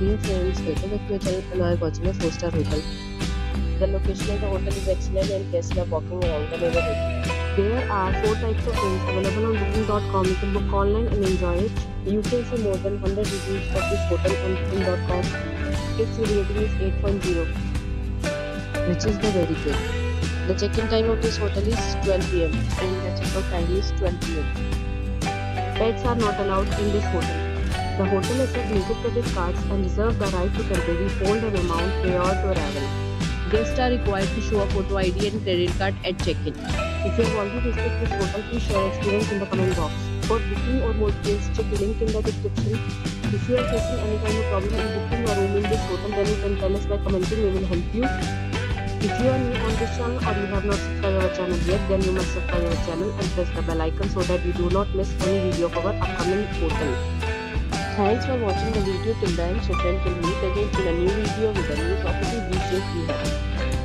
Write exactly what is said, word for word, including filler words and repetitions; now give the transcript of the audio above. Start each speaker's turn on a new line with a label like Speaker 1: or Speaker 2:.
Speaker 1: Dear friends, welcome back to your channel and I am watching a four star hotel. The location of the hotel is excellent and guests love walking around the neighborhood. There are four types of rooms available on booking dot com. You can book online and enjoy it. You can see more than one hundred reviews of this hotel on booking dot com. Its rating is eight point zero, which is the very good. The check-in time of this hotel is twelve p m and the check-out time is twelve p m Pets are not allowed in this hotel. The hotel accepts major credit cards and reserves the right to temporarily hold an amount prior to arrival. Guests are required to show a photo I D and credit card at check-in. If you have already visited this hotel, please share your experience in the comment box. For booking or more details, check the link in the description. If you are facing any kind of problem in booking a room in this hotel, then you can tell us by commenting. We will help you. If you are new on this channel or you have not subscribed our channel yet, then you must subscribe our channel and press the bell icon so that you do not miss any video of our upcoming hotel. Thanks for watching the video till the end. So friends, will meet again in a new video with a new property. Be safe, be happy.